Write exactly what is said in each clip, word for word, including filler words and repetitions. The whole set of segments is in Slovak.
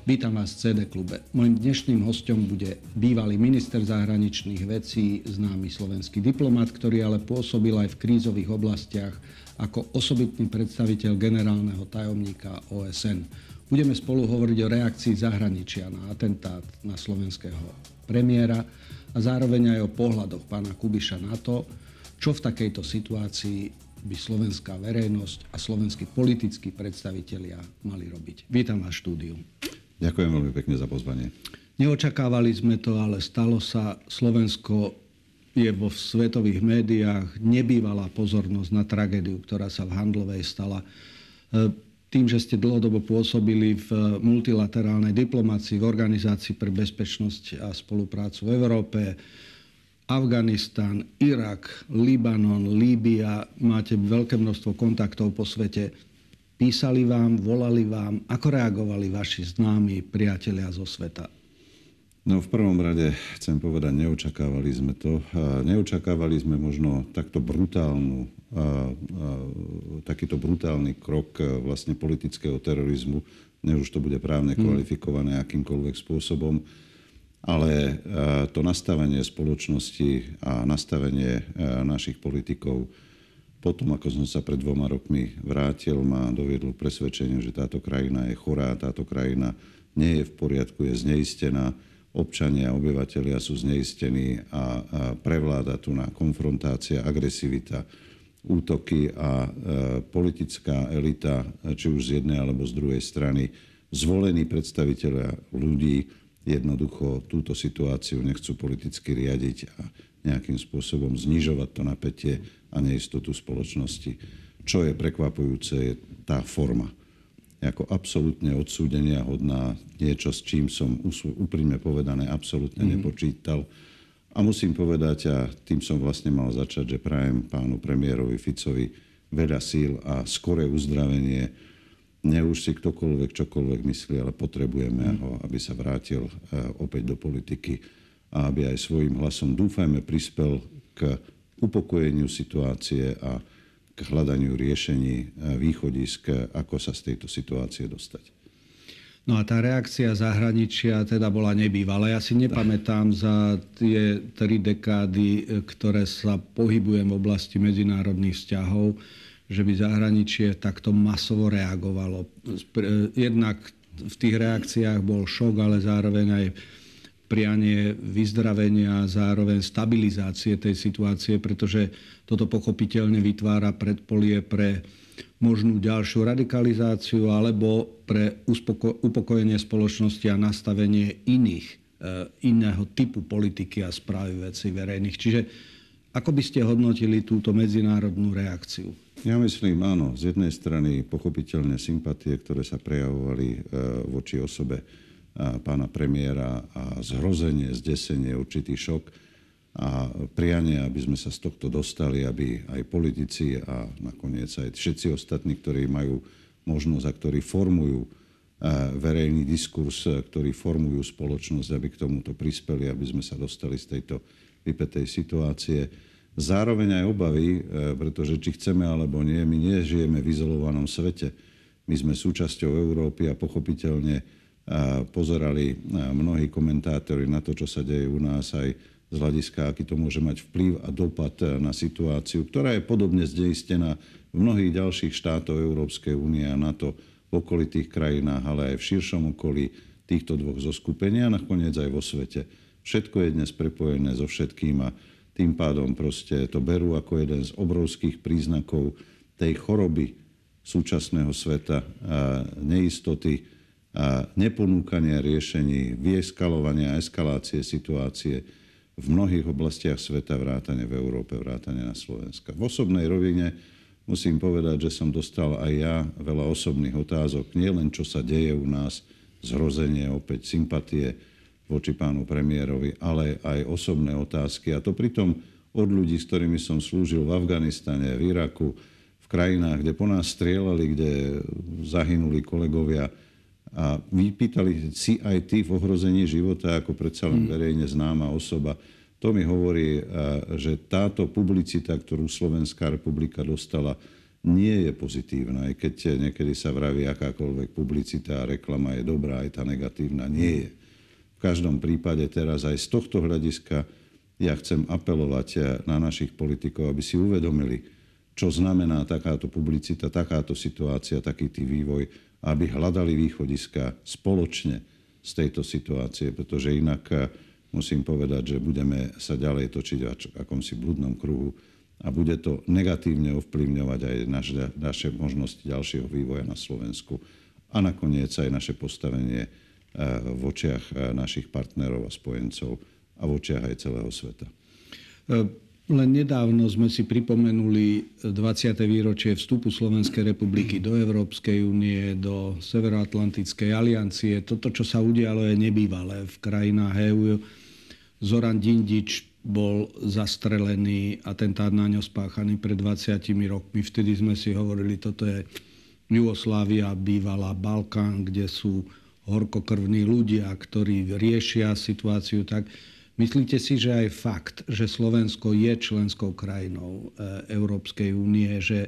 Vítam vás v cé dé klube. Mojím dnešným hostom bude bývalý minister zahraničných vecí, známy slovenský diplomat, ktorý ale pôsobil aj v krízových oblastiach ako osobitný predstaviteľ generálneho tajomníka ó es en. Budeme spolu hovoriť o reakcii zahraničia na atentát na slovenského premiéra a zároveň aj o pohľadoch pána Kubiša na to, čo v takejto situácii by slovenská verejnosť a slovenskí politickí predstavitelia mali robiť. Vítam vás v štúdiu. Ďakujem veľmi pekne za pozvanie. Neočakávali sme to, ale stalo sa. Slovensko je vo svetových médiách, nebývalá pozornosť na tragédiu, ktorá sa v Handlovej stala. Tým, že ste dlhodobo pôsobili v multilaterálnej diplomácii, v Organizácii pre bezpečnosť a spoluprácu v Európe, Afganistan, Irak, Libanon, Líbia, máte veľké množstvo kontaktov po svete. Písali vám, volali vám, ako reagovali vaši známi priatelia zo sveta? No v prvom rade chcem povedať, neočakávali sme to. Neočakávali sme možno takto brutálnu, takýto brutálny krok vlastne politického terorizmu. Ne už to bude právne kvalifikované akýmkoľvek spôsobom. Ale to nastavenie spoločnosti a nastavenie našich politikov potom, ako som sa pred dvoma rokmi vrátil, ma doviedlo k presvedčeniu, že táto krajina je chorá, táto krajina nie je v poriadku, je zneistená. Občania, obyvatelia sú zneistení a prevláda tu na konfrontácia, agresivita, útoky a politická elita, či už z jednej alebo z druhej strany, zvolení predstavitelia ľudí jednoducho túto situáciu nechcú politicky riadiť a nejakým spôsobom znižovať to napätie a neistotu spoločnosti. Čo je prekvapujúce, je tá forma. Ako absolútne odsúdenia hodná, niečo, s čím som úprimne povedané absolútne mm-hmm. nepočítal. A musím povedať, a tým som vlastne mal začať, že prajem pánu premiérovi Ficovi veľa síl a skoré uzdravenie. Ne už si ktokoľvek, čokoľvek myslí, ale potrebujeme ho, aby sa vrátil opäť do politiky a aby aj svojím hlasom, dúfajme, prispel k upokojeniu situácie a k hľadaniu riešení, východisk, ako sa z tejto situácie dostať. No a tá reakcia zahraničia teda bola nebývalá. Ja si nepamätám za tie tri dekády, ktoré sa pohybujem v oblasti medzinárodných vzťahov, že by zahraničie takto masovo reagovalo. Jednak v tých reakciách bol šok, ale zároveň aj prianie vyzdravenia, zároveň stabilizácie tej situácie, pretože toto pochopiteľne vytvára predpolie pre možnú ďalšiu radikalizáciu alebo pre uspoko- upokojenie spoločnosti a nastavenie iných, e, iného typu politiky a správy vecí verejných. Čiže ako by ste hodnotili túto medzinárodnú reakciu? Ja myslím, áno, z jednej strany pochopiteľne sympatie, ktoré sa prejavovali e, voči osobe pána premiéra a zhrozenie, zdesenie, určitý šok a prianie, aby sme sa z tohto dostali, aby aj politici a nakoniec aj všetci ostatní, ktorí majú možnosť a ktorí formujú verejný diskurs, ktorí formujú spoločnosť, aby k tomuto prispeli, aby sme sa dostali z tejto vypätej situácie. Zároveň aj obavy, pretože či chceme alebo nie, my nežijeme v izolovanom svete. My sme súčasťou Európy a pochopiteľne pozerali mnohí komentátori na to, čo sa deje u nás aj z hľadiska, aký to môže mať vplyv a dopad na situáciu, ktorá je podobne zneistená v mnohých ďalších štátoch Európskej únie a NATO v okolitých krajinách, ale aj v širšom okolí týchto dvoch zoskupení a nakoniec aj vo svete. Všetko je dnes prepojené so všetkým a tým pádom proste to berú ako jeden z obrovských príznakov tej choroby súčasného sveta, neistoty, a neponúkania riešení, vyeskalovania a eskalácie situácie v mnohých oblastiach sveta, vrátane v Európe, vrátane na Slovenska. V osobnej rovine musím povedať, že som dostal aj ja veľa osobných otázok, nie len čo sa deje u nás, zhrozenie, opäť sympatie voči pánu premiérovi, ale aj osobné otázky. A to pritom od ľudí, s ktorými som slúžil v Afganistane, v Iraku, v krajinách, kde po nás strieľali, kde zahynuli kolegovia. A vypýtali si aj ty v ohrození života ako predsa len verejne známa osoba. To mi hovorí, že táto publicita, ktorú Slovenská republika dostala, nie je pozitívna. Aj keď niekedy sa vraví, akákoľvek publicita a reklama je dobrá, aj tá negatívna nie je. V každom prípade teraz aj z tohto hľadiska ja chcem apelovať na našich politikov, aby si uvedomili, čo znamená takáto publicita, takáto situácia, takýto vývoj, aby hľadali východiska spoločne z tejto situácie, pretože inak musím povedať, že budeme sa ďalej točiť v akomsi blúdnom kruhu a bude to negatívne ovplyvňovať aj naše, naše možnosti ďalšieho vývoja na Slovensku a nakoniec aj naše postavenie v očiach našich partnerov a spojencov a v očiach aj celého sveta. Len nedávno sme si pripomenuli dvadsiate výročie vstupu Slovenskej republiky do Európskej únie, do Severoatlantickej aliancie. Toto, čo sa udialo, je nebývalé v krajinách é ú. Zoran Dindič bol zastrelený, atentát na ňo spáchaný pred dvadsiatimi rokmi. Vtedy sme si hovorili, toto je Jugoslávia, bývalá Balkán, kde sú horkokrvní ľudia, ktorí riešia situáciu tak. Myslíte si, že aj fakt, že Slovensko je členskou krajinou Európskej únie, že,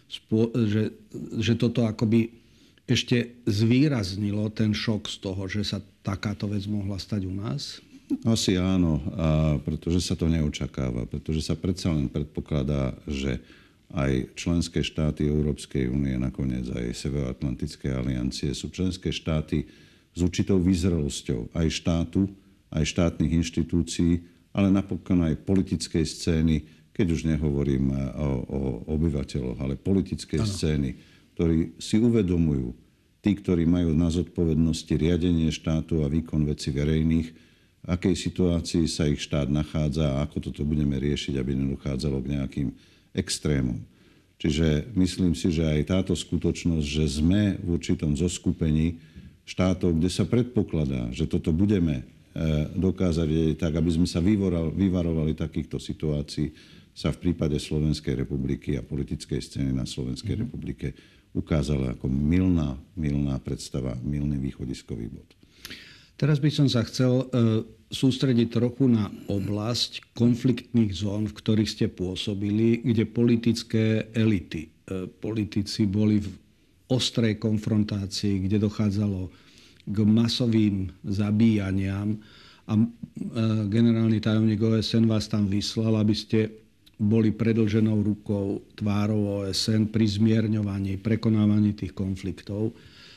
že, že toto akoby ešte zvýraznilo ten šok z toho, že sa takáto vec mohla stať u nás? Asi áno, a pretože sa to neočakáva, pretože sa predsa len predpokladá, že aj členské štáty Európskej únie, nakoniec aj Severoatlantickej aliancie, sú členské štáty s určitou vyzrelosťou aj štátu, aj štátnych inštitúcií, ale napokon aj politickej scény, keď už nehovorím o, o obyvateľoch, ale politickej ano. scény, ktorí si uvedomujú, tí, ktorí majú na zodpovednosti riadenie štátu a výkon vecí verejných, v akej situácii sa ich štát nachádza a ako toto budeme riešiť, aby nedochádzalo k nejakým extrémom. Čiže myslím si, že aj táto skutočnosť, že sme v určitom zoskupení štátov, kde sa predpokladá, že toto budeme dokázať tak, aby sme sa vyvarovali takýchto situácií, sa v prípade Slovenskej republiky a politickej scény na Slovenskej mm. republike ukázala ako mylná, mylná predstava, mylný východiskový bod. Teraz by som sa chcel sústrediť trochu na oblasť konfliktných zón, v ktorých ste pôsobili, kde politické elity, politici boli v ostrej konfrontácii, kde dochádzalo k masovým zabíjaniam a generálny tajomník ó es en vás tam vyslal, aby ste boli predĺženou rukou tvárou ó es en pri zmierňovaní, prekonávaní tých konfliktov.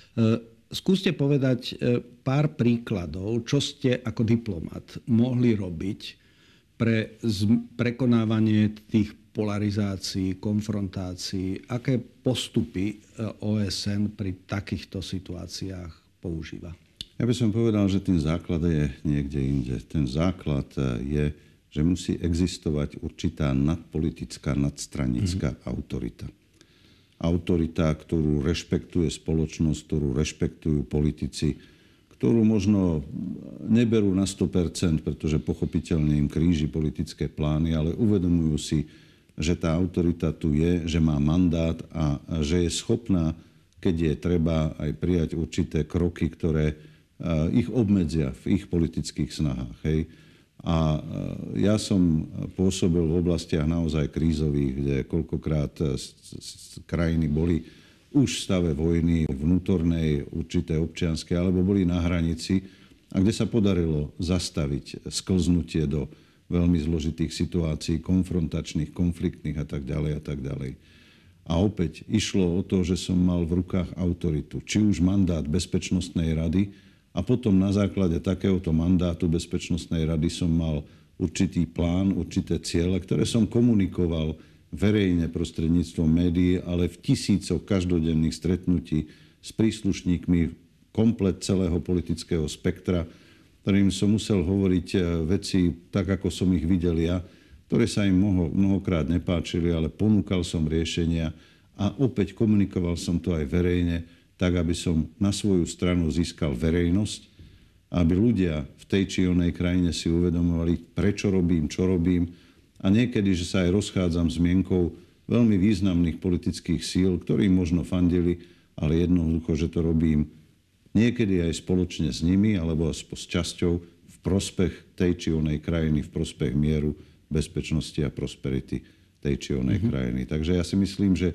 Skúste povedať pár príkladov, čo ste ako diplomat mohli robiť pre prekonávanie tých polarizácií, konfrontácií. Aké postupy ó es en pri takýchto situáciách používa? Ja by som povedal, že ten základ je niekde inde. Ten základ je, že musí existovať určitá nadpolitická, nadstranická mm-hmm. autorita. Autorita, ktorú rešpektuje spoločnosť, ktorú rešpektujú politici, ktorú možno neberú na sto percent, pretože pochopiteľne im kríži politické plány, ale uvedomujú si, že tá autorita tu je, že má mandát a že je schopná, keď je treba, aj prijať určité kroky, ktoré ich obmedzia v ich politických snahách. Hej. A ja som pôsobil v oblastiach naozaj krízových, kde koľkokrát krajiny boli už v stave vojny, vnútornej, určité občianskej, alebo boli na hranici a kde sa podarilo zastaviť sklznutie do veľmi zložitých situácií, konfrontačných, konfliktných a tak ďalej a tak ďalej. A opäť išlo o to, že som mal v rukách autoritu, či už mandát Bezpečnostnej rady, a potom na základe takéhoto mandátu Bezpečnostnej rady som mal určitý plán, určité ciele, ktoré som komunikoval verejne prostredníctvom médií, ale v tisícoch každodenných stretnutí s príslušníkmi komplet celého politického spektra, ktorým som musel hovoriť veci tak, ako som ich videl ja, ktoré sa im mnoho, mnohokrát nepáčili, ale ponúkal som riešenia a opäť komunikoval som to aj verejne, tak, aby som na svoju stranu získal verejnosť, aby ľudia v tej či onej krajine si uvedomovali, prečo robím, čo robím. A niekedy, že sa aj rozchádzam s mienkou veľmi významných politických síl, ktorí možno fandili, ale jednoducho, že to robím niekedy aj spoločne s nimi, alebo s časťou v prospech tej či onej krajiny, v prospech mieru, bezpečnosti a prosperity tej či onej mm-hmm. krajiny. Takže ja si myslím, že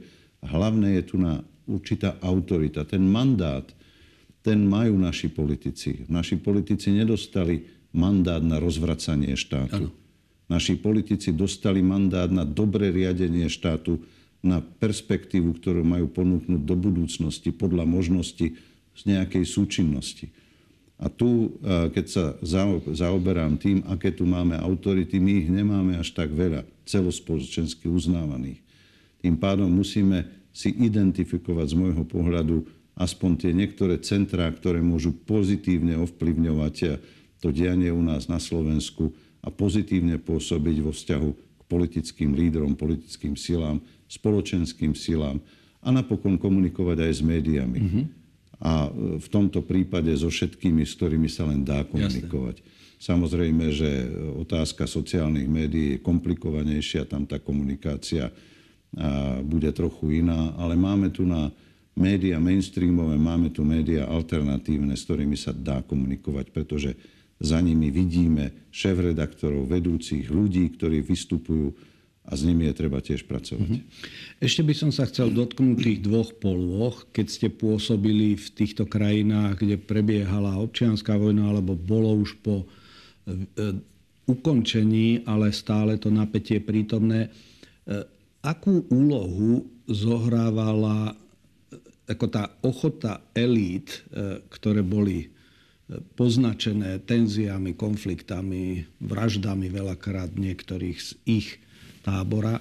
Hlavné je tu na určitá autorita. Ten mandát, ten majú naši politici. Naši politici nedostali mandát na rozvracanie štátu. Ano. Naši politici dostali mandát na dobré riadenie štátu, na perspektívu, ktorú majú ponúknuť do budúcnosti podľa možnosti z nejakej súčinnosti. A tu, keď sa zaoberám tým, aké tu máme autority, my ich nemáme až tak veľa, celospoločensky uznávaných. Tým pádom musíme si identifikovať z môjho pohľadu aspoň tie niektoré centrá, ktoré môžu pozitívne ovplyvňovať to dianie u nás na Slovensku a pozitívne pôsobiť vo vzťahu k politickým lídrom, politickým silám, spoločenským silám a napokon komunikovať aj s médiami. Mm-hmm. A v tomto prípade so všetkými, s ktorými sa len dá komunikovať. Jasne. Samozrejme, že otázka sociálnych médií je komplikovanejšia, tam tá komunikácia bude trochu iná, ale máme tu na médiá mainstreamové, máme tu médiá alternatívne, s ktorými sa dá komunikovať, pretože za nimi vidíme šéfredaktorov, vedúcich ľudí, ktorí vystupujú a s nimi je treba tiež pracovať. Ešte by som sa chcel dotknúť tých dvoch polôch, keď ste pôsobili v týchto krajinách, kde prebiehala občianska vojna, alebo bolo už po e, ukončení, ale stále to napätie prítomné. E, akú úlohu zohrávala ako tá ochota elít, e, ktoré boli poznačené tenziami, konfliktami, vraždami veľakrát niektorých z ich tábora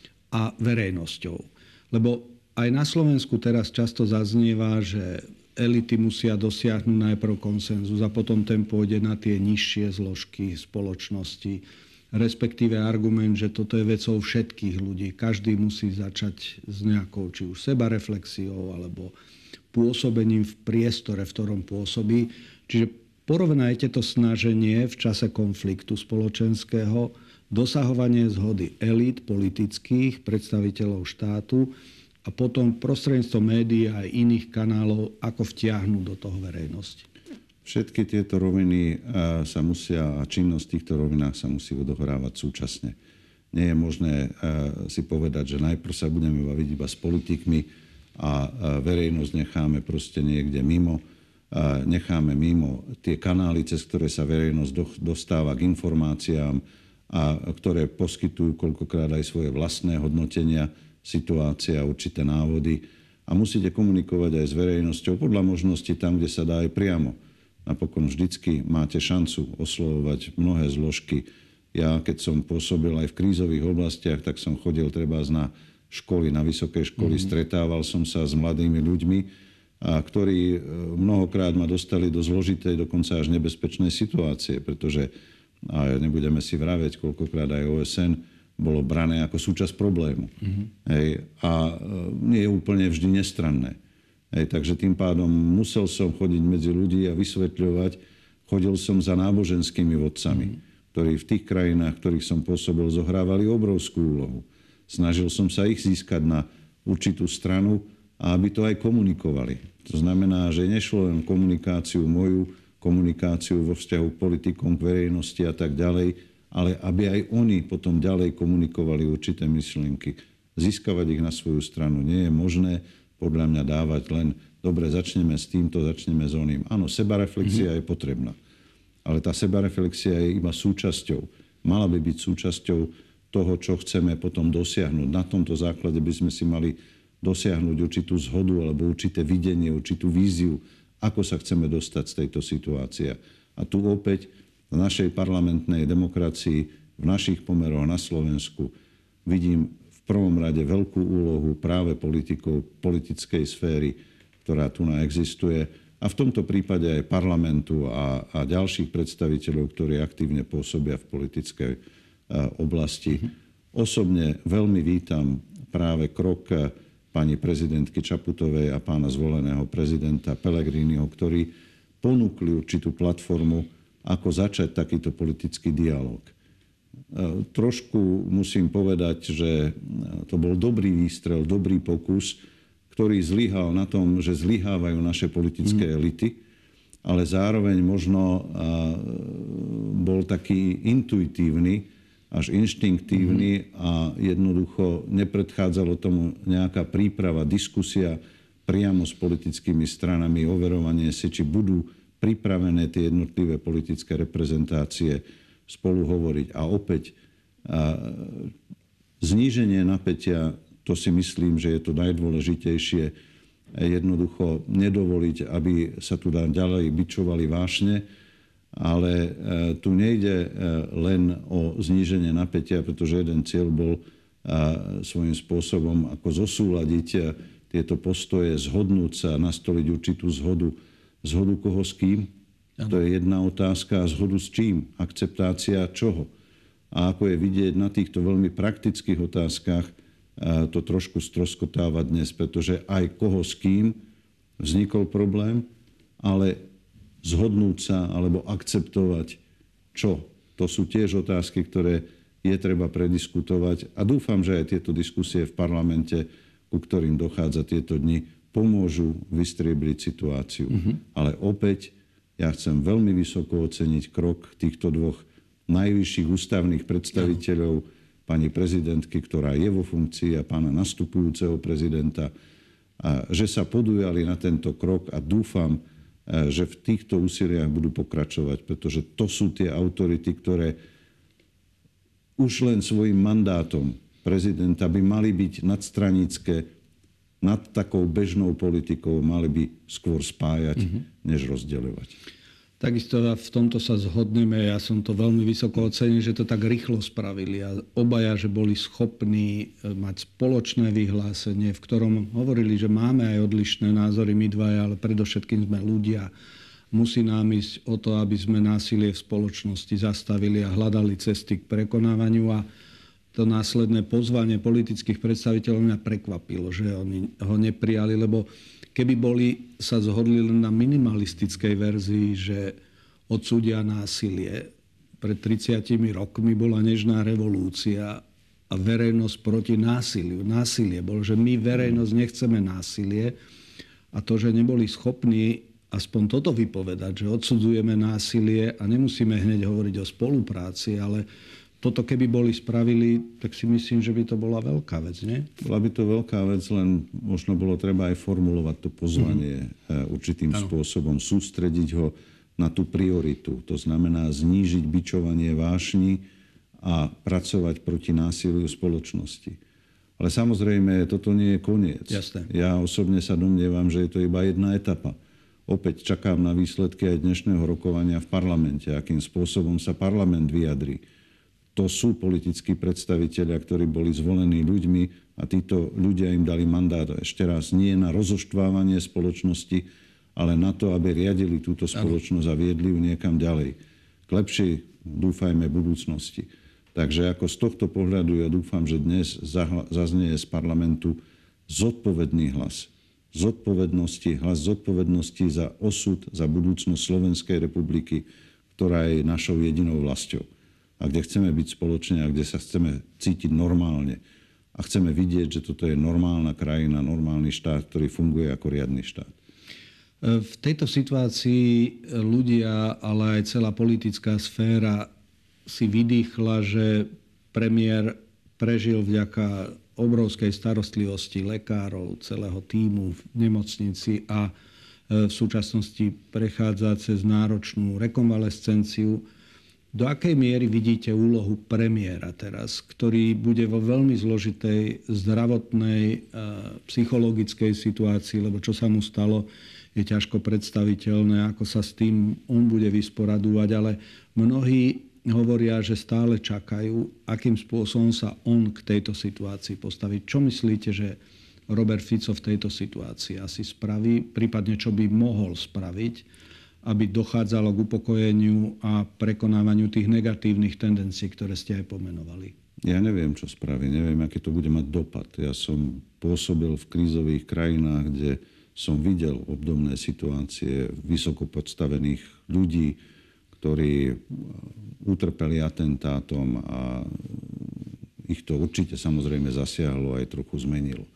a verejnosťou. Lebo aj na Slovensku teraz často zaznieva, že elity musia dosiahnuť najprv konsenzus a potom ten pôjde na tie nižšie zložky spoločnosti, respektíve argument, že toto je vecou všetkých ľudí. Každý musí začať s nejakou či už sebareflexiou alebo pôsobením v priestore, v ktorom pôsobí. Čiže porovnajte to snaženie v čase konfliktu spoločenského, dosahovanie zhody elít politických, predstaviteľov štátu a potom prostredníctvom médií a iných kanálov, ako vtiahnuť do toho verejnosti. Všetky tieto roviny sa musia, a činnosť v týchto rovinách sa musí odohrávať súčasne. Nie je možné si povedať, že najprv sa budeme baviť iba s politikmi a verejnosť necháme proste niekde mimo. Necháme mimo tie kanály, cez ktoré sa verejnosť dostáva k informáciám a ktoré poskytujú koľkokrát aj svoje vlastné hodnotenia, situácia, určité návody. A musíte komunikovať aj s verejnosťou podľa možnosti tam, kde sa dá aj priamo. Napokon vždycky máte šancu oslovovať mnohé zložky. Ja, keď som pôsobil aj v krízových oblastiach, tak som chodil trebárs na školy, na vysoké školy, mm-hmm. stretával som sa s mladými ľuďmi, a ktorí mnohokrát ma dostali do zložitej, dokonca až nebezpečnej situácie, pretože a nebudeme si vraveť, koľkokrát aj ó es en bolo brané ako súčasť problému. Mm-hmm. Hej, a nie je úplne vždy nestranné. Hej, takže tým pádom musel som chodiť medzi ľudí a vysvetľovať. Chodil som za náboženskými vodcami, mm-hmm. ktorí v tých krajinách, v ktorých som pôsobil, zohrávali obrovskú úlohu. Snažil som sa ich získať na určitú stranu a aby to aj komunikovali. To znamená, že nešlo len komunikáciu moju, komunikáciu vo vzťahu k politikom, k verejnosti a tak ďalej, ale aby aj oni potom ďalej komunikovali určité myšlienky. Získavať ich na svoju stranu nie je možné, podľa mňa dávať len, dobre, začneme s týmto, začneme s oným. Áno, sebareflexia mm-hmm. je potrebná, ale tá sebareflexia je iba súčasťou. Mala by byť súčasťou toho, čo chceme potom dosiahnuť. Na tomto základe by sme si mali dosiahnuť určitú zhodu alebo určité videnie, určitú víziu, ako sa chceme dostať z tejto situácie. A tu opäť v našej parlamentnej demokracii, v našich pomeroch na Slovensku vidím v prvom rade veľkú úlohu práve politikov, politickej sféry, ktorá tu existuje. A v tomto prípade aj parlamentu a, a ďalších predstaviteľov, ktorí aktívne pôsobia v politickej a, oblasti. Mm-hmm. Osobne veľmi vítam práve krok pani prezidentky Čaputovej a pána zvoleného prezidenta Pellegriniho, ktorí ponúkli určitú platformu, ako začať takýto politický dialog. Trošku musím povedať, že to bol dobrý výstrel, dobrý pokus, ktorý zlyhal na tom, že zlyhávajú naše politické elity, ale zároveň možno bol taký intuitívny až inštinktívny a jednoducho nepredchádzalo tomu nejaká príprava, diskusia priamo s politickými stranami, overovanie si, či budú pripravené tie jednotlivé politické reprezentácie spolu hovoriť. A opäť a zníženie napätia, to si myslím, že je to najdôležitejšie, jednoducho nedovoliť, aby sa tu ďalej bičovali vášne, ale tu nejde len o zníženie napätia, pretože jeden cieľ bol svojím spôsobom ako zosúladiť tieto postoje, zhodnúť sa, nastoliť určitú zhodu. Zhodu koho s kým? Ano. To je jedna otázka. A zhodu s čím? Akceptácia čoho? A ako je vidieť na týchto veľmi praktických otázkach, to trošku stroskotáva dnes, pretože aj koho s kým vznikol problém, ale zhodnúť sa alebo akceptovať čo? To sú tiež otázky, ktoré je treba prediskutovať a dúfam, že aj tieto diskusie v parlamente, ku ktorým dochádza tieto dni, pomôžu vystriebliť situáciu. Mm-hmm. Ale opäť ja chcem veľmi vysoko oceniť krok týchto dvoch najvyšších ústavných predstaviteľov, no. pani prezidentky, ktorá je vo funkcii, a pána nastupujúceho prezidenta, a že sa podujali na tento krok a dúfam, že v týchto úsiliach budú pokračovať, pretože to sú tie autority, ktoré už len svojim mandátom prezidenta by mali byť nadstranícke, nad takou bežnou politikou, mali by skôr spájať, mm-hmm. než rozdeľovať. Takisto v tomto sa zhodneme. Ja som to veľmi vysoko ocenil, že to tak rýchlo spravili. A obaja, že boli schopní mať spoločné vyhlásenie, v ktorom hovorili, že máme aj odlišné názory my dvaja, ale predovšetkým sme ľudia. Musí nám ísť o to, aby sme násilie v spoločnosti zastavili a hľadali cesty k prekonávaniu. A to následné pozvanie politických predstaviteľov mňa prekvapilo, že oni ho neprijali, lebo keby boli, sa zhodli len na minimalistickej verzii, že odsúdia násilie. Pred tridsiatimi rokmi bola nežná revolúcia a verejnosť proti násiliu. Násilie bolo, že my verejnosť nechceme násilie a to, že neboli schopní aspoň toto vypovedať, že odsudzujeme násilie a nemusíme hneď hovoriť o spolupráci, ale toto keby boli spravili, tak si myslím, že by to bola veľká vec, nie? Bola by to veľká vec, len možno bolo treba aj formulovať to pozvanie mm-hmm. určitým ano. spôsobom, sústrediť ho na tú prioritu. To znamená znížiť bičovanie vášni a pracovať proti násiliu spoločnosti. Ale samozrejme, toto nie je koniec. Jasné. Ja osobne sa domnievam, že je to iba jedna etapa. Opäť čakám na výsledky aj dnešného rokovania v parlamente, akým spôsobom sa parlament vyjadrí. To sú politickí predstavitelia, ktorí boli zvolení ľuďmi a títo ľudia im dali mandát ešte raz nie na rozoštvávanie spoločnosti, ale na to, aby riadili túto spoločnosť a viedli ju niekam ďalej. K lepšej, dúfajme, budúcnosti. Takže ako z tohto pohľadu ja dúfam, že dnes zaznie z parlamentu zodpovedný hlas. Zodpovednosti, hlas zodpovednosti za osud, za budúcnosť Slovenskej republiky, ktorá je našou jedinou vlastou. A kde chceme byť spoločne a kde sa chceme cítiť normálne. A chceme vidieť, že toto je normálna krajina, normálny štát, ktorý funguje ako riadny štát. V tejto situácii ľudia, ale aj celá politická sféra si vydýchla, že premiér prežil vďaka obrovskej starostlivosti lekárov, celého tímu v nemocnici a v súčasnosti prechádza cez náročnú rekonvalescenciu. Do akej miery vidíte úlohu premiéra teraz, ktorý bude vo veľmi zložitej zdravotnej, psychologickej situácii, lebo čo sa mu stalo, je ťažko predstaviteľné, ako sa s tým on bude vysporadúvať, ale mnohí hovoria, že stále čakajú, akým spôsobom sa on k tejto situácii postaví. Čo myslíte, že Robert Fico v tejto situácii asi spraví, prípadne čo by mohol spraviť, aby dochádzalo k upokojeniu a prekonávaniu tých negatívnych tendencií, ktoré ste aj pomenovali? Ja neviem, čo spraví. Neviem, aký to bude mať dopad. Ja som pôsobil v krízových krajinách, kde som videl obdobné situácie vysoko podstavených ľudí, ktorí utrpeli atentátom a ich to určite samozrejme zasiahlo aj trochu zmenilo.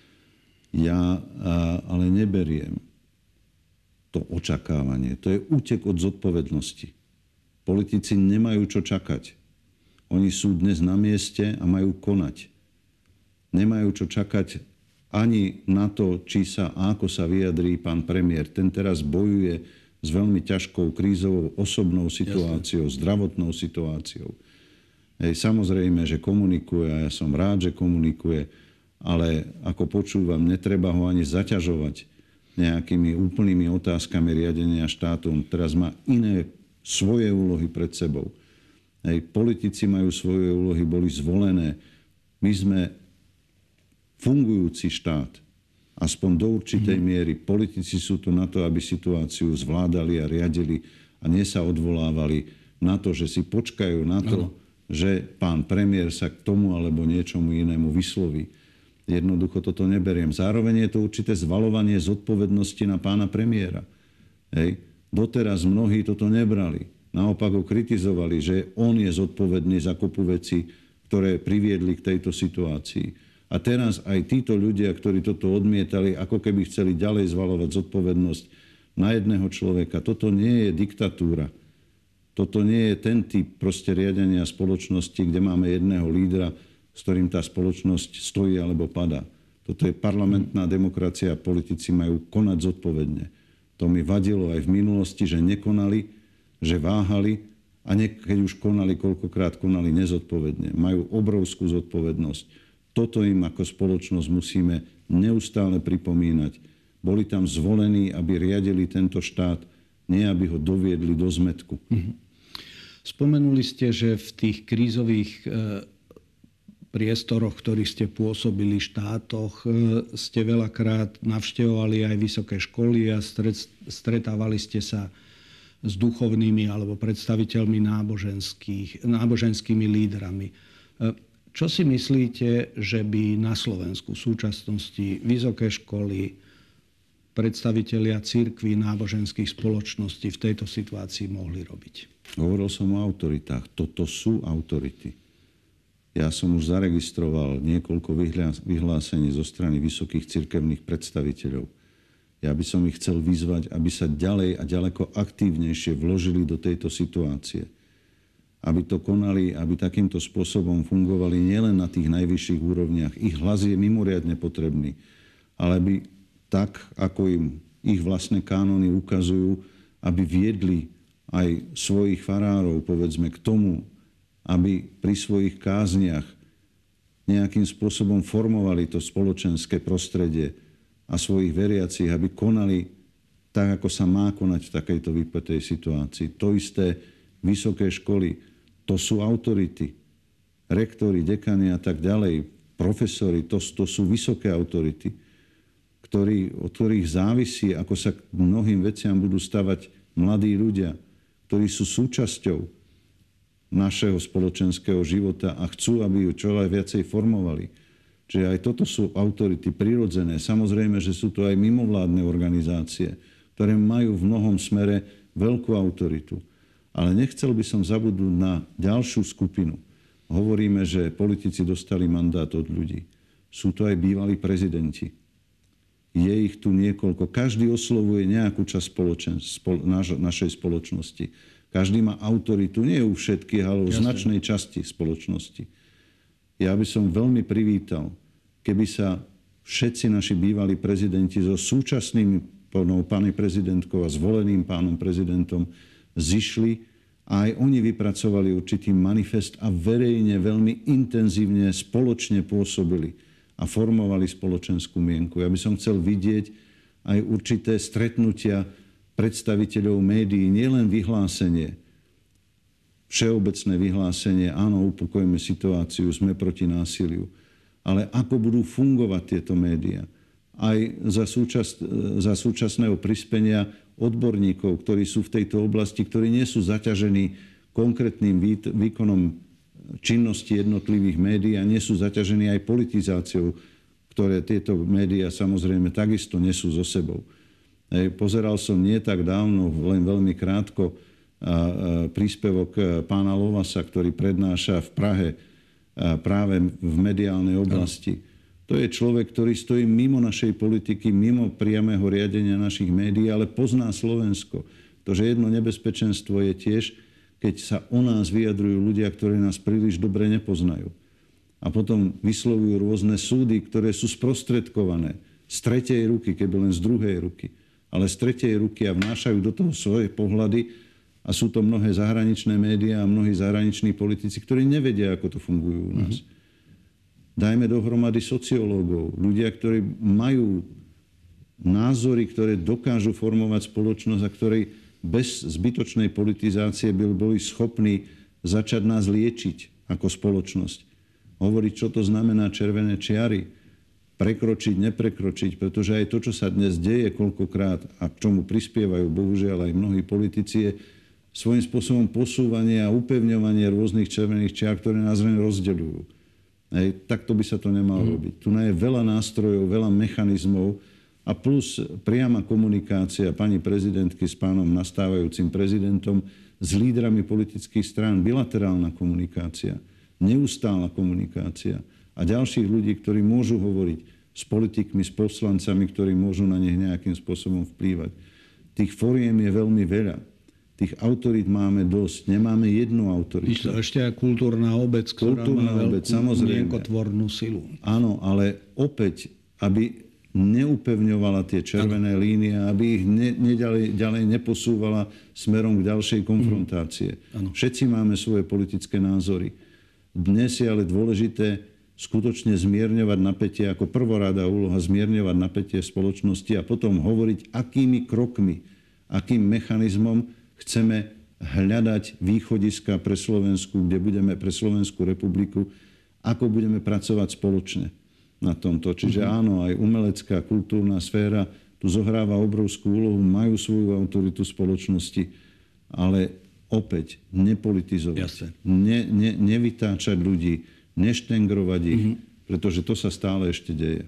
Ja ale neberiem to očakávanie. To je útek od zodpovednosti. Politici nemajú čo čakať. Oni sú dnes na mieste a majú konať. Nemajú čo čakať ani na to, či sa a ako sa vyjadrí pán premiér. Ten teraz bojuje s veľmi ťažkou krízovou osobnou situáciou, Jasne. zdravotnou situáciou. Hej, samozrejme, že komunikuje a ja som rád, že komunikuje, ale ako počúvam, netreba ho ani zaťažovať nejakými úplnými otázkami riadenia štátu. On teraz má iné svoje úlohy pred sebou. Hej, politici majú svoje úlohy, boli zvolené. My sme fungujúci štát. Aspoň do určitej mm. miery. Politici sú tu na to, aby situáciu zvládali a riadili a nie sa odvolávali na to, že si počkajú na to, no. že pán premiér sa k tomu alebo niečomu inému vysloví. Jednoducho toto neberiem. Zároveň je to určité zvalovanie zodpovednosti na pána premiéra. Hej. Doteraz mnohí toto nebrali. Naopak ho kritizovali, že on je zodpovedný za kopu veci, ktoré priviedli k tejto situácii. A teraz aj títo ľudia, ktorí toto odmietali, ako keby chceli ďalej zvalovať zodpovednosť na jedného človeka. Toto nie je diktatúra. Toto nie je ten typ proste riadenia spoločnosti, kde máme jedného lídra, s ktorým tá spoločnosť stojí alebo padá. Toto je parlamentná demokracia a politici majú konať zodpovedne. To mi vadilo aj v minulosti, že nekonali, že váhali a ne, keď už konali, koľkokrát konali nezodpovedne. Majú obrovskú zodpovednosť. Toto im ako spoločnosť musíme neustále pripomínať. Boli tam zvolení, aby riadili tento štát, nie aby ho doviedli do zmätku. Spomenuli ste, že v tých krízových e, priestoroch, ktorých ste pôsobili, štátoch, e, ste veľakrát navštevovali aj vysoké školy a stret, stretávali ste sa s duchovnými alebo predstaviteľmi náboženských, náboženskými lídrami. E, Čo si myslíte, že by na Slovensku v súčasnosti vysoké školy, predstavitelia cirkví, náboženských spoločností v tejto situácii mohli robiť? Hovoril som o autoritách. Toto sú autority. Ja som už zaregistroval niekoľko vyhlásení zo strany vysokých cirkevných predstaviteľov. Ja by som ich chcel vyzvať, aby sa ďalej a ďaleko aktívnejšie vložili do tejto situácie. Aby to konali, aby takýmto spôsobom fungovali nielen na tých najvyšších úrovniach. Ich hlas je mimoriadne potrebný, ale by tak, ako im ich vlastné kánony ukazujú, aby viedli aj svojich farárov, povedzme, k tomu, aby pri svojich kázniach nejakým spôsobom formovali to spoločenské prostredie a svojich veriacich, aby konali tak, ako sa má konať v takejto vypätej situácii. To isté vysoké školy. To sú autority. Rektori, dekani a tak ďalej, profesori, to, to sú vysoké autority, ktorí, od ktorých závisí, ako sa k mnohým veciam budú stavať mladí ľudia, ktorí sú súčasťou našeho spoločenského života a chcú, aby ju čo aj viacej formovali. Čiže aj toto sú autority prirodzené. Samozrejme, že sú to aj mimovládne organizácie, ktoré majú v mnohom smere veľkú autoritu. Ale nechcel by som zabudnúť na ďalšiu skupinu. Hovoríme, že politici dostali mandát od ľudí. Sú to aj bývalí prezidenti. Je ich tu niekoľko. Každý oslovuje nejakú časť spoločen, spol, naš, našej spoločnosti. Každý má autoritu, nie u všetkých, ale u značnej časti spoločnosti. Ja by som veľmi privítal, keby sa všetci naši bývalí prezidenti so súčasným pani prezidentkou a zvoleným pánom prezidentom zišli a aj oni vypracovali určitý manifest a verejne veľmi intenzívne spoločne pôsobili a formovali spoločenskú mienku. Ja by som chcel vidieť aj určité stretnutia predstaviteľov médií, nielen vyhlásenie, všeobecné vyhlásenie, áno, upokojíme situáciu, sme proti násiliu, ale ako budú fungovať tieto médiá. Aj za, súčas, za súčasného prispenia odborníkov, ktorí sú v tejto oblasti, ktorí nie sú zaťažení konkrétnym výkonom činnosti jednotlivých médií a nie sú zaťažení aj politizáciou, ktoré tieto médiá samozrejme takisto nesú so sebou. Pozeral som nie tak dávno, len veľmi krátko, príspevok pána Lovasa, ktorý prednáša v Prahe práve v mediálnej oblasti. To je človek, ktorý stojí mimo našej politiky, mimo priamého riadenia našich médií, ale pozná Slovensko. To, že jedno nebezpečenstvo je tiež keď sa o nás vyjadrujú ľudia, ktorí nás príliš dobre nepoznajú. A potom vyslovujú rôzne súdy, ktoré sú sprostredkované z tretej ruky, keby len z druhej ruky, ale z tretej ruky a vnášajú do toho svoje pohľady. A sú to mnohé zahraničné médiá a mnohí zahraniční politici, ktorí nevedia, ako to fungujú u nás. Mm-hmm. Dajme dohromady sociológov, ľudia, ktorí majú názory, ktoré dokážu formovať spoločnosť a ktorí bez zbytočnej politizácie by boli schopní začať nás liečiť ako spoločnosť. Hovoriť, čo to znamená červené čiary, prekročiť, neprekročiť, pretože aj to, čo sa dnes deje koľkokrát a k čomu prispievajú bohužiaľ aj mnohí politici, je svojím spôsobom posúvanie a upevňovanie rôznych červených čiar, ktoré nás len rozdeľujú. Hej, takto by sa to nemalo mm. robiť. Tu je veľa nástrojov, veľa mechanizmov a plus priama komunikácia pani prezidentky s pánom nastávajúcim prezidentom, s lídrami politických strán, bilaterálna komunikácia, neustála komunikácia a ďalších ľudí, ktorí môžu hovoriť s politikmi, s poslancami, ktorí môžu na nich nejakým spôsobom vplývať. Tých foriem je veľmi veľa. Tých autorít máme dosť. Nemáme jednu autoritu. Ešte aj kultúrna obec, ktorá kultúrna má obec, veľkú mienkotvornú silu. Áno, ale opäť, aby neupevňovala tie červené ano. línie, aby ich ne, ne ďalej, ďalej neposúvala smerom k ďalšej konfrontácie. Mm. Všetci máme svoje politické názory. Dnes je ale dôležité skutočne zmierňovať napätie, ako prvoráda úloha zmierňovať napätie v spoločnosti a potom hovoriť, akými krokmi, akým mechanizmom chceme hľadať východiska pre Slovensku, kde budeme pre Slovenskú republiku, ako budeme pracovať spoločne na tomto. Čiže uh-huh. áno, aj umelecká, kultúrna sféra tu zohráva obrovskú úlohu, majú svoju autoritu spoločnosti, ale opäť nepolitizovať, ne, ne, nevytáčať ľudí, neštengrovať ich, uh-huh. pretože to sa stále ešte deje.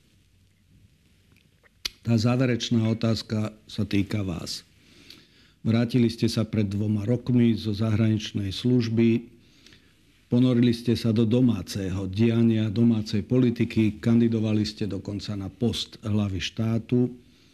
Tá záverečná otázka sa týka vás. Vrátili ste sa pred dvoma rokmi zo zahraničnej služby, ponorili ste sa do domáceho diania, domácej politiky, kandidovali ste dokonca na post hlavy štátu.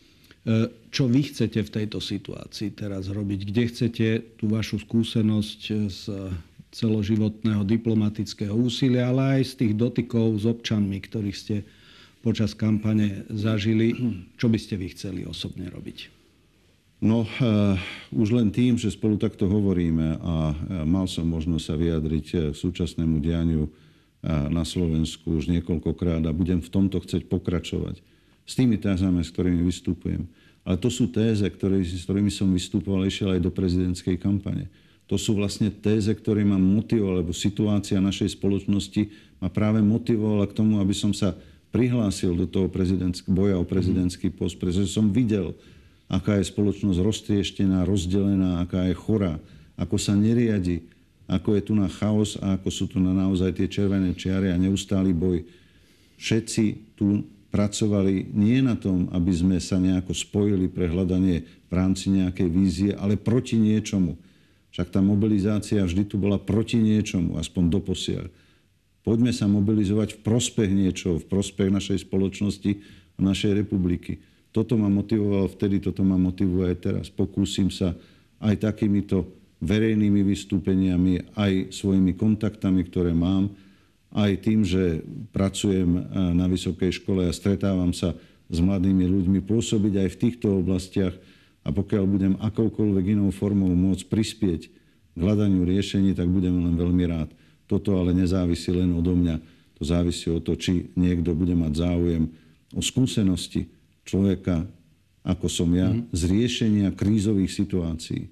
Čo vy chcete v tejto situácii teraz robiť? Kde chcete tú vašu skúsenosť z celoživotného diplomatického úsilia, ale aj z tých dotykov s občanmi, ktorých ste počas kampane zažili, čo by ste vy chceli osobne robiť? No, uh, už len tým, že spolu takto hovoríme a mal som možnosť sa vyjadriť k súčasnému dianiu uh, na Slovensku už niekoľkokrát a budem v tomto chcieť pokračovať. S tými tézami, s ktorými vystupujem. Ale to sú téze, ktoré, s ktorými som vystupoval ešte aj do prezidentskej kampane. To sú vlastne téze, ktoré ma motivovali, lebo situácia našej spoločnosti ma práve motivovala k tomu, aby som sa prihlásil do toho boja o prezidentský post, pretože som videl, aká je spoločnosť roztrieštená, rozdelená, aká je chorá, ako sa neriadi, ako je tu na chaos a ako sú tu na naozaj tie červené čiary a neustály boj. Všetci tu pracovali nie na tom, aby sme sa nejako spojili pre hľadanie v rámci nejakej vízie, ale proti niečomu. Však tá mobilizácia vždy tu bola proti niečomu, aspoň doposiaľ. Poďme sa mobilizovať v prospech niečoho, v prospech našej spoločnosti a našej republiky. Toto ma motivovalo vtedy, toto ma motivuje aj teraz. Pokúsim sa aj takýmito verejnými vystúpeniami, aj svojimi kontaktami, ktoré mám, aj tým, že pracujem na vysokej škole a stretávam sa s mladými ľuďmi, pôsobiť aj v týchto oblastiach a pokiaľ budem akoukoľvek inou formou môcť prispieť k hľadaniu riešení, tak budem len veľmi rád. Toto ale nezávisí len odo mňa. To závisí o to, či niekto bude mať záujem o skúsenosti človeka, ako som ja, mm. z riešenia krízových situácií.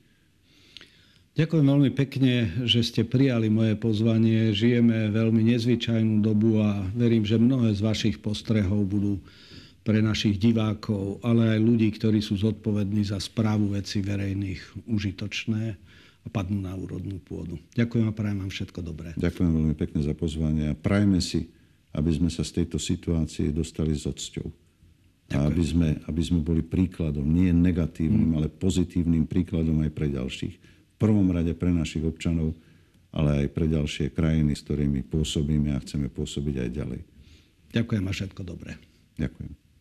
Ďakujem veľmi pekne, že ste prijali moje pozvanie. Žijeme veľmi nezvyčajnú dobu a verím, že mnohé z vašich postrehov budú pre našich divákov, ale aj ľudí, ktorí sú zodpovední za správu vecí verejných, užitočné a padnú na úrodnú pôdu. Ďakujem a prajem vám všetko dobré. Ďakujem veľmi pekne za pozvanie a prajme si, aby sme sa z tejto situácie dostali s odsťou. A aby sme, aby sme boli príkladom, nie negatívnym, mm. ale pozitívnym príkladom aj pre ďalších. V prvom rade pre našich občanov, ale aj pre ďalšie krajiny, s ktorými pôsobíme a chceme pôsobiť aj ďalej. Ďakujem a všetko dobré. Ďakujem.